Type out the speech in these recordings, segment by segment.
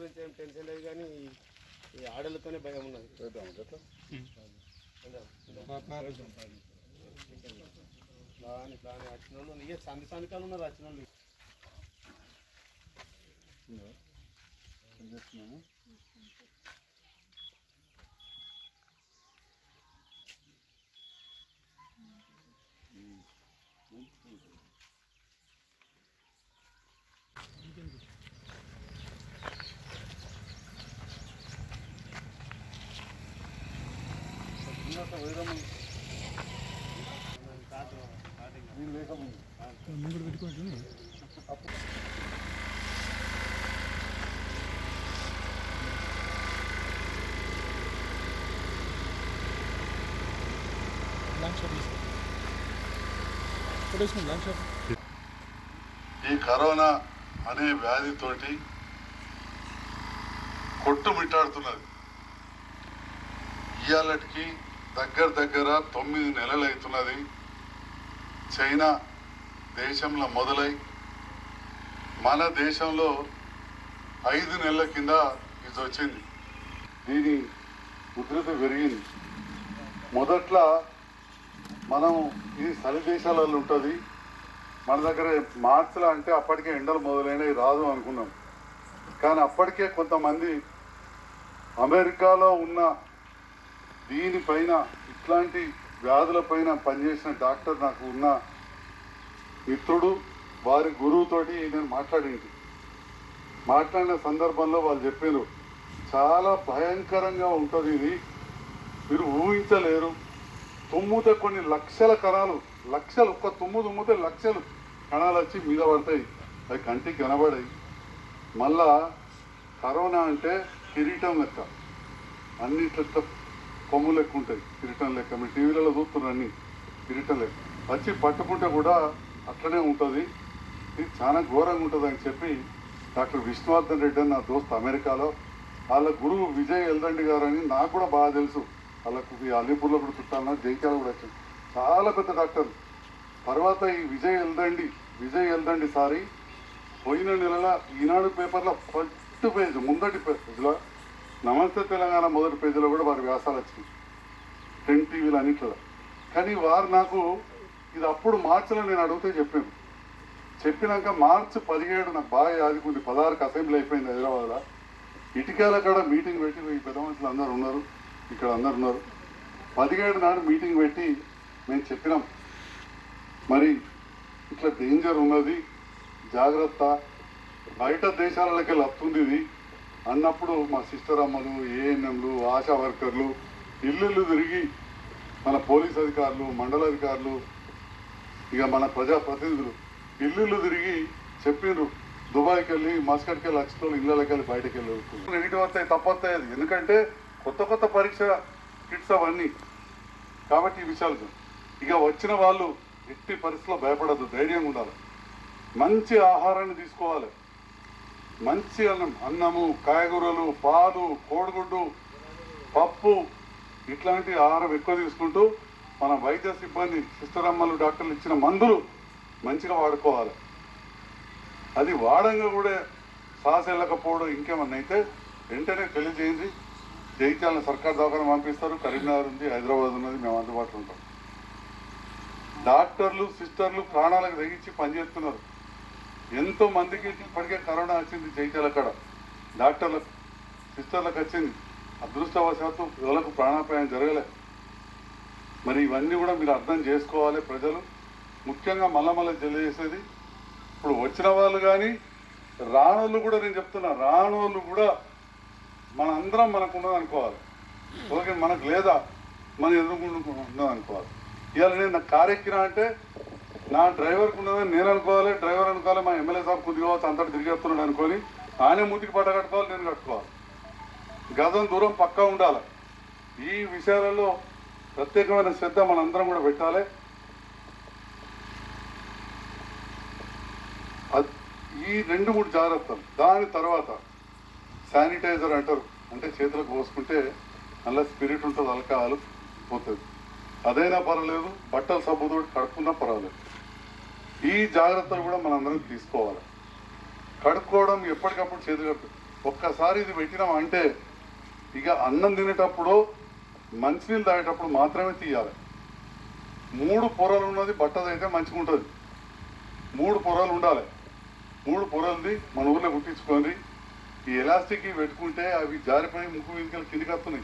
గురించి ఏం టెన్షన్ లేదు కానీ ఈ ఆడలతోనే భయం ఉన్నది. వచ్చిన వాళ్ళు ఇక సందికాలు ఉన్నారు వచ్చిన వాళ్ళు. ముందు పెట్టుకుంటుంది ఈ కరోనా అనే వ్యాధితోటి కొట్టుమిట్టాడుతున్నది. ఇవాళకి దగ్గర 9 నెలలు అవుతున్నది. చైనా దేశంలో మొదలై మన దేశంలో 5 నెలల కింద ఇది వచ్చింది. దీని ఉధృతి పెరిగింది. మొదట్లో మనం ఇది చలి దేశాలలో ఉంటుంది, మన దగ్గర మార్చిలో అంటే అప్పటికే ఎండలు మొదలైనవి రాదు అనుకున్నాం. కానీ అప్పటికే కొంతమంది అమెరికాలో ఉన్న దీనిపైన ఇట్లాంటి వ్యాధులపైన పనిచేసిన డాక్టర్ నాకు ఉన్న మిత్రుడు, వారి గురువుతోటి నేను మాట్లాడిన సందర్భంలో వాళ్ళు చెప్పారు, చాలా భయంకరంగా ఉంటుంది ఇది, మీరు ఊహించలేరు. తుమ్మితే కొన్ని లక్షల కణాలు, ఒక్క తుమ్మితే లక్షలు కణాలు వచ్చి మీద పడతాయి, అవి కంటికి కనబడాయి. మళ్ళా కరోనా అంటే కిరీటం లెక్క, అన్నిట్ల కొమ్ము లెక్క ఉంటాయి, కిరీటం లెక్క. మీరు టీవీలలో చూస్తున్నారు, అన్ని కిరీటం లెక్క వచ్చి పట్టుకుంటే కూడా అట్లనే ఉంటుంది. ఇది చాలా ఘోరంగా ఉంటుంది అని చెప్పి డాక్టర్ విష్ణువర్ధన్ రెడ్డి అని నా దోస్తు అమెరికాలో, వాళ్ళ గురువు విజయ్ ఎల్దండి గారు అని నాకు కూడా బాగా తెలుసు. వాళ్ళకు ఈ అలీపూర్లో కూడా చుట్టాలన్నా, జైత్యాల కూడా వచ్చింది, చాలా పెద్ద డాక్టర్. తర్వాత ఈ విజయ్ ఎల్దండి సారి పోయిన నెలల ఈనాడు పేపర్లో ఫస్ట్ పేజ్, ముందటి పేజ్లో నమస్తే తెలంగాణ మొదటి పేజీలో కూడా వారి వ్యాసాలు వచ్చినాయి, 10 టీవీలు అన్నిట్లో. కానీ వారు నాకు ఇది అప్పుడు మార్చిలో నేను అడిగితే చెప్పినాక మార్చి 17 నాకు బాగా యాదుకుంది. 16కి అసెంబ్లీ అయిపోయింది హైదరాబాద్లో. ఇటికాల కాడ మీటింగ్ పెట్టి ఈ పెద్ద మనుషులు అందరూ ఉన్నారు, ఇక్కడ అందరు ఉన్నారు. 17 నాడు మీటింగ్ పెట్టి మేము చెప్పినాం, మరి ఇట్లా డేంజర్ ఉన్నది, జాగ్రత్త, బయట దేశాలకి వెళ్ళి వస్తుంది ఇది అన్నప్పుడు మా సిస్టర్ అమ్మలు, ఏఎన్ఎంలు, ఆశా వర్కర్లు ఇల్లు తిరిగి, మన పోలీస్ అధికారులు, మండల అధికారులు, ఇక మన ప్రజాప్రతినిధులు ఇల్లు తిరిగి చెప్పిండ్రు, దుబాయ్కి వెళ్ళి మస్కట్కి వెళ్ళి వచ్చిన ఇళ్ళకి వెళ్ళి బయటకు వెళ్ళి నెగిటివ్ వస్తాయి, తప్పొస్తాయి. అది ఎందుకంటే కొత్త పరీక్ష కిట్స్ అవన్నీ. కాబట్టి ఈ విషయాలు ఇక వచ్చిన వాళ్ళు ఎట్టి పరిస్థితుల్లో భయపడద్దు, ధైర్యంగా ఉండాలి. మంచి ఆహారాన్ని తీసుకోవాలి, మంచి అన్నము, కాయగూరలు, పాలు, కోడిగుడ్డు, పప్పు ఇట్లాంటి ఆహారం ఎక్కువ తీసుకుంటూ మన వైద్య సిబ్బంది, సిస్టర్ అమ్మలు, డాక్టర్లు ఇచ్చిన మందులు మంచిగా వాడుకోవాలి. అది వాడంగా కూడా శ్వాస వెళ్ళకపోవడం ఇంకేమన్నా అయితే వెంటనే తెలియజేయండి. జైత్యాలను సర్కార్ దవాఖాన పంపిస్తారు, కరీంనగర్ ఉంది, హైదరాబాద్ ఉన్నది, మేము అందుబాటులో ఉంటాం. డాక్టర్లు, సిస్టర్లు ప్రాణాలకు తెగించి పనిచేస్తున్నారు. ఎంతో మందికి ఇప్పటికే కరోనా వచ్చింది, జైత్యాల కాడ డాక్టర్లకు, సిస్టర్లకు వచ్చింది. అదృష్టవశాత్తు ఎవరికి ప్రాణాపాయం జరగలే. మరి ఇవన్నీ కూడా మీరు అర్థం చేసుకోవాలి ప్రజలు. ముఖ్యంగా మళ్ళా తెలియజేసేది, ఇప్పుడు వచ్చిన వాళ్ళు కానీ రానోళ్ళు కూడా, నేను చెప్తున్నా, రానోళ్ళు కూడా మనందరం మనకు ఉన్నది అనుకోవాలి. ఓకే, మనకు లేదా మన ఎదుర్కొంటూ ఉన్నది అనుకోవాలి. ఇవాళ నేను నా కారు ఎక్కినా అంటే నా డ్రైవర్కి ఉన్నదని నేను అనుకోవాలి, డ్రైవర్ అనుకోవాలి, మా ఎమ్మెల్యే సాబ్ కొద్దిగా అంతటి తిరిగేస్తున్నాడు అనుకొని ఆయన మూతికి పట్ట కట్టుకోవాలి, నేను కట్టుకోవాలి. గజం దూరం పక్కా ఉండాలి. ఈ విషయాలలో ప్రత్యేకమైన శ్రద్ధ మనందరం కూడా పెట్టాలి. ఈ 2-3 జాగ్రత్తలు. దాని తర్వాత శానిటైజర్ అంటారు, అంటే చేతులకు పోసుకుంటే అలా స్పిరిట్ ఉంటుంది, ఆల్కహాల్ పోతుంది, అదైనా పర్వాలేదు, బట్టల సబ్బుతో కడుక్కున్నా పర్వాలేదు. ఈ జాగ్రత్తలు కూడా మనందరం తీసుకోవాలి. కడుక్కోవడం ఎప్పటికప్పుడు చేతులు ఒక్కసారి ఇది పెట్టినాం అంటే ఇక అన్నం తినేటప్పుడు మంచినీళ్ళు తాగేటప్పుడు మాత్రమే తీయాలి. 3 పొరలు ఉన్నది బట్టదైతే మంచిగా ఉంటుంది. 3 పొరలు ఉండాలి. 3 పొరలది మన ఊర్లో కుట్టించుకొని ఈ ఎలాస్టిక్ పెట్టుకుంటే అవి జారిపోయి ముక్కు వీధికలు కిందికి వస్తున్నాయి.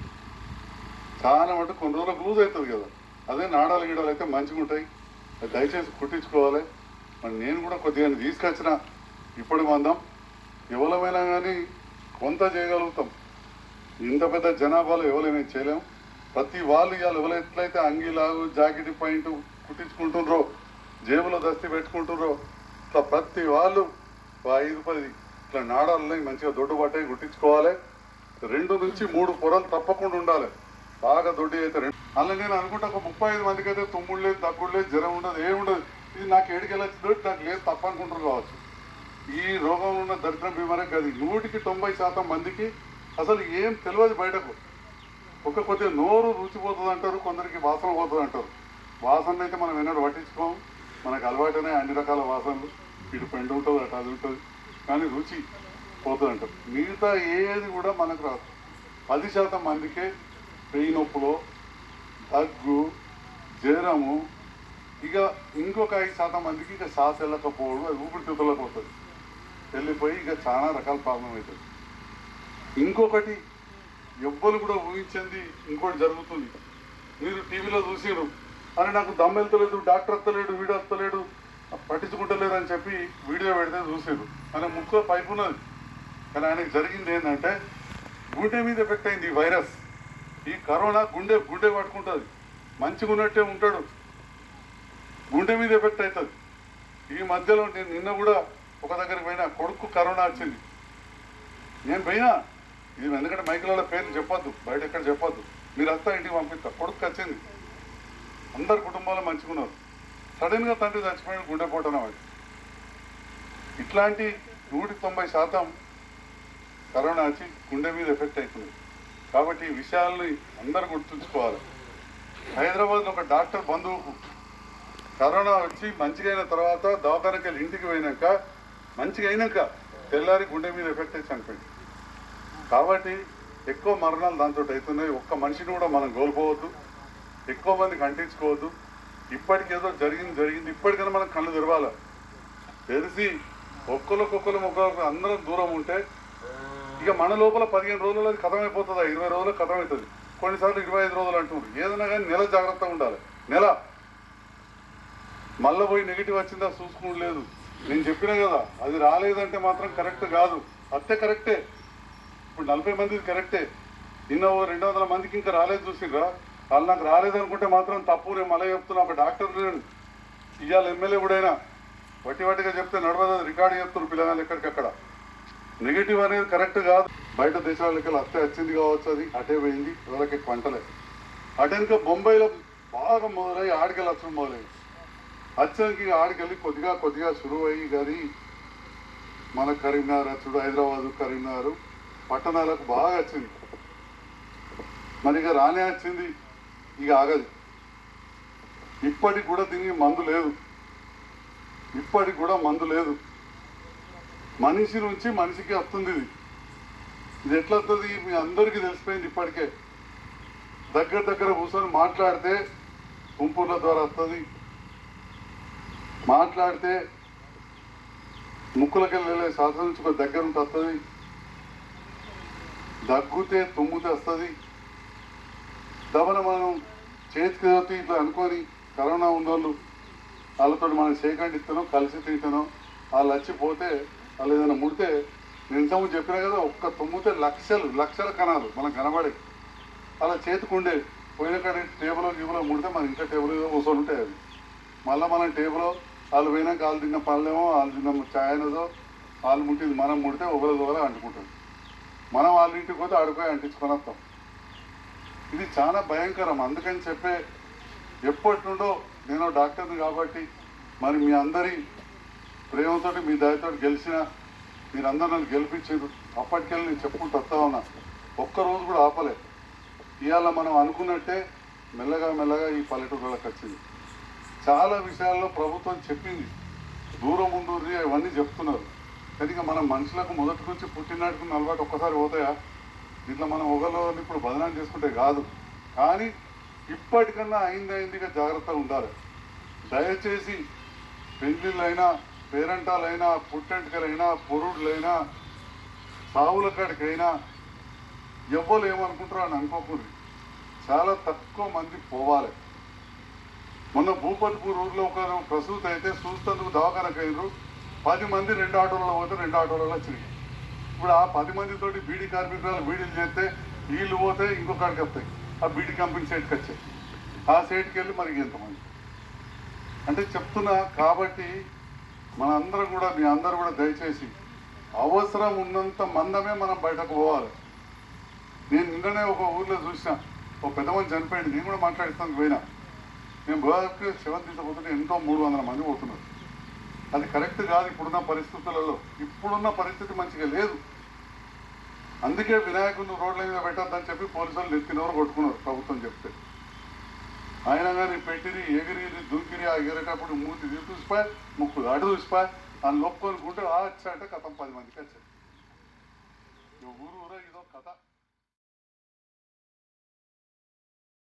చాలా మటు కొన్ని రోజులకు లూజ్ అవుతుంది కదా. అదే నాడాలు గీడాలు అయితే మంచిగా ఉంటాయి. అది దయచేసి కుట్టించుకోవాలి. మరి నేను కూడా కొద్దిగా తీసుకొచ్చిన ఇప్పుడు మందం ఎవరమైనా కానీ కొంత చేయగలుగుతాం. ఇంత పెద్ద జనాభాలో ఎవరైనా చేయలేం. ప్రతి వాళ్ళు ఇవాళ ఎవరైతే అంగీలాగు జాకెట్ పాయింట్ కుట్టించుకుంటుండ్రో, జేబులో దస్తి పెట్టుకుంటుండ్రో, ఇట్లా ప్రతి వాళ్ళు 5-10 ఇట్లా నాడాలని మంచిగా దొడ్డు పట్టాయి కుట్టించుకోవాలి. 2 నుంచి 3 పొరలు తప్పకుండా ఉండాలి. బాగా దొడ్డి అయితే 2. అలా నేను అనుకుంటా ఒక 35 మందికి అయితే తుమ్ముడు లేదు, దగ్గుడు లేదు, జ్వరం ఉండదు, ఏముండదు. ఇది నాకు ఏడికెళ్ళొచ్చిందో నాకు లేదు తప్ప అనుకుంటారు కావచ్చు. ఈ రోగంలో ఉన్న దరిద్రం బీమారే కాదు. 100% మందికి అసలు ఏం తెలియదు బయటకు. ఒక కొద్దిగా నోరు రుచిపోతుంది అంటారు, కొందరికి వాసన పోతుంది అంటారు. వాసన అయితే మనం ఎన్నడూ పట్టించుకోము. మనకు అలవాటనే అన్ని రకాల వాసనలు. ఇటు పెండు ఉంటుంది, అటు అది ఉంటుంది, కానీ రుచి పోతుంది అంటారు. మిగతా ఏది కూడా మనకు రాదు. 10% మందికే పెయి నొప్పులో, దగ్గు, జ్వరము, ఇక ఇంకొక 5% మందికి ఇక శ్వాస వెళ్ళకపోవడం, అది ఊపిరితిత్తులకు పోతుంది, వెళ్ళిపోయి ఇక చాలా రకాల ప్రాబ్లం అవుతుంది. ఇంకొకటి ఎవ్వరు కూడా ఊహించింది ఇంకోటి జరుగుతుంది. మీరు టీవీలో చూసిరు, అని నాకు దమ్ వెళ్తలేదు, డాక్టర్ వస్తలేడు, వీడు వస్తలేడు, పట్టించుకుంటలేరు అని చెప్పి వీడియో పెడితే చూసిరు. ఆయన ముక్కులో పైపు ఉన్నది, కానీ ఆయనకు జరిగింది ఏంటంటే గుండె మీద ఎఫెక్ట్ అయింది ఈ వైరస్. ఈ కరోనా గుండె పట్టుకుంటుంది, మంచిగా ఉన్నట్టే ఉంటాడు, గుండె మీద ఎఫెక్ట్ అవుతుంది. ఈ మధ్యలో నేను నిన్న కూడా ఒక దగ్గరికి పోయినా, కొడుకు కరోనా వచ్చింది. నేను పోయినా, ఇది ఎందుకంటే మైకులలో పేర్లు చెప్పొద్దు, బయట ఎక్కడ చెప్పొద్దు, మీరు అంతా ఇంటికి పంపిస్తా. కొడుకు వచ్చింది, అందరు కుటుంబాలు మంచుకున్నారు. సడన్గా తండ్రి చచ్చిపోయిన గుండెపోటున వాడు. ఇట్లాంటి 190% కరోనా వచ్చి గుండె మీద ఎఫెక్ట్ అవుతుంది. కాబట్టి ఈ విషయాల్ని అందరూ గుర్తుంచుకోవాలి. హైదరాబాద్లో ఒక డాక్టర్ బంధువుకు కరోనా వచ్చి మంచిగా అయిన తర్వాత దవాఖానకి వెళ్ళి ఇంటికి పోయినాక మంచిగా అయినాక తెల్లారి గుండె మీద ఎఫెక్ట్ అయి చనిపోయింది. కాబట్టి ఎక్కువ మరణాలు దాంతో అవుతున్నాయి. ఒక్క మనిషిని కూడా మనం కోల్పోవద్దు, ఎక్కువ మందికి అంటించుకోవద్దు. ఇప్పటికేదో జరిగింది ఇప్పటికైనా మనం కళ్ళు తెరవాలి. తెరిచి ఒక్కరికొకరు అందరం దూరం ఉంటే ఇక మన లోపల 15 రోజుల్లో అది కథమైపోతుందా, 20 రోజుల్లో కథమవుతుంది, కొన్నిసార్లు 25 రోజులు అంటున్నారు. ఏదైనా కానీ నెల జాగ్రత్తగా ఉండాలి. నెల మళ్ళీ పోయి నెగిటివ్ వచ్చిందా చూసుకోలేదు. నేను చెప్పినా కదా, అది రాలేదంటే మాత్రం కరెక్ట్ కాదు, అంతే కరెక్టే. ఇప్పుడు 40 మందికి కరెక్టే. నిన్న 200 మందికి ఇంకా రాలేదు చూసిండ్రా. వాళ్ళు నాకు రాలేదనుకుంటే మాత్రం తప్పు. నేను మళ్ళీ చెప్తున్నా, ఒక డాక్టర్ లేడు, ఇవాళ ఎమ్మెల్యే కూడా అయినా వట్టిగా చెప్తే నడవదు, రికార్డు చెప్తున్నారు పిల్లగాళ్ళు ఎక్కడికక్కడ. నెగిటివ్ అనేది కరెక్ట్ కాదు. బయట దేశాలకి అత్తే వచ్చింది కావచ్చు, అది అటే పోయింది, వాళ్ళకి పంటలే. అటెనక బొంబాయిలో బాగా మొదలై ఆడికెళ్ళి వచ్చడం మొదలైంది. వచ్చానికి ఆడికెళ్ళి కొద్దిగా షురువు అయ్యి గది మన కరీంనగర్ వచ్చుడు, హైదరాబాదు, కరీంనగర్ పట్టణాలకు బాగా వచ్చింది. మరి ఇక రానే వచ్చింది, ఇక ఆగదు. ఇప్పటికి కూడా దీనికి మందు లేదు. మనిషి నుంచి మనిషికి వస్తుంది. ఇది ఎట్లా వస్తుంది మీ అందరికీ తెలిసిపోయింది. ఇప్పటికే దగ్గర కూర్చొని మాట్లాడితే తుంపుర్ల ద్వారా వస్తుంది, మాట్లాడితే ముక్కులకెళ్ళి వెళ్ళే శ్వాస నుంచి ఒక దగ్గర ఉంటే వస్తుంది, దగ్గుతే తుమ్ముతే వస్తుంది. దమన మనం చేతికి చదివితే ఇట్లా అనుకొని కరోనా ఉన్నోళ్ళు వాళ్ళతో మనం సేకండిస్తానో కలిసి తింటానో వాళ్ళు వచ్చిపోతే వాళ్ళు ఏదైనా ముడితే, నేను ఇంతకుముందు చెప్పినా కదా, ఒక్క తుమ్మితే లక్షల కణాలు మనకు కనబడే అలా చేతికుండే పోయిన కాడ టేబుల్లో ముడితే మన ఇంకా టేబుల్ కూర్చొని ఉంటాయి. అది మళ్ళీ మనం టేబుల్లో వాళ్ళు పోయినాక వాళ్ళు తిన్న పళ్ళేమో, వాళ్ళు తిన్న చాయనదో, వాళ్ళు ముట్టింది మనం ముడితే ఒకరి అంటుకుంటుంది. మనం వాళ్ళ ఇంటికి పోతే ఆడిపోయి అంటించుకొని వస్తాం. ఇది చాలా భయంకరం. అందుకని చెప్పే ఎప్పటి నుండో నేను డాక్టర్ని కాబట్టి మరి మీ అందరి ప్రేమతో మీ దయతో గెలిచిన మీరందరూ నన్ను గెలిపించారు. అప్పటికెళ్ళి నేను చెప్పుకుంటూ వస్తా ఉన్నా, ఒక్కరోజు కూడా ఆపలే. ఇవాళ మనం అనుకున్నట్టే మెల్లగా ఈ పల్లెటూరులకు వచ్చింది. చాలా విషయాల్లో ప్రభుత్వం చెప్పింది, దూరం ఉండుర్రి అవన్నీ చెప్తున్నారు. కానీ ఇక మనం మనుషులకు మొదటి నుంచి పుట్టినట్టుకున్న అలవాటు ఒక్కసారి పోతాయా? ఇట్లా మనం ఒకరిలో ఇప్పుడు బదనాం చేసుకుంటే కాదు. కానీ ఇప్పటికన్నా అయిందిగా జాగ్రత్తగా ఉండాలి. దయచేసి పెళ్ళిళ్ళైనా, పేరంటాలైనా, పుట్టెంటుకలైనా, పొరుడులైనా, సావుల కాడికైనా ఎవ్వరు ఏమనుకుంటారో అని అనుకోకూడదు. చాలా తక్కువ మంది పోవాలి. మొన్న భూపతిపూర్ ఊర్లో ఒక ప్రసూతి అయితే చూస్తేందుకు దవాఖానకు అయినరు. 10 మంది 2 ఆటోలలో పోతే 2 ఆటోలలో తిరిగి. ఇప్పుడు ఆ 10 మందితోటి బీడీ కార్మికురాలు బీడీలు చేస్తే వీళ్ళు పోతే ఇంకొకటికి వస్తాయి. ఆ బీడీ కంపెనీ సైట్కి వచ్చాయి. ఆ సైట్కి వెళ్ళి మరి ఎంతమంది అంటే చెప్తున్నా. కాబట్టి మనందరం కూడా, మీ అందరూ కూడా దయచేసి అవసరం ఉన్నంత మందమే మనం బయటకు పోవాలి. నేను నిన్ననే ఒక ఊర్లో చూసిన, ఒక పెద్ద మంది చనిపోయింది. నేను కూడా మాట్లాడిస్తాను పోయినా. నేను గోదావరికి శవం తీసుకుపోతుంటే ఎంతో 300 మంది పోతున్నారు. అది కరెక్ట్ కాదు ఇప్పుడున్న పరిస్థితులలో. ఇప్పుడున్న పరిస్థితి మంచిగా లేదు. అందుకే వినాయకుడిని రోడ్ల మీద పెట్టద్దని చెప్పి పోలీసులు నెత్తినవరు కొట్టుకున్నారు ప్రభుత్వం చెప్తే. అయినా కానీ పెట్టిరి, ఎగిరి, దుంకిరి. ఆ ఎగిరేటప్పుడు మూతి చూసిపోయి, ముక్కు అటు చూసిపోయి, అని లొక్కొనుకుంటే ఆ వచ్చాయంటే కథం 10 మందికి వచ్చాయి. ఊరు ఇదో కథ.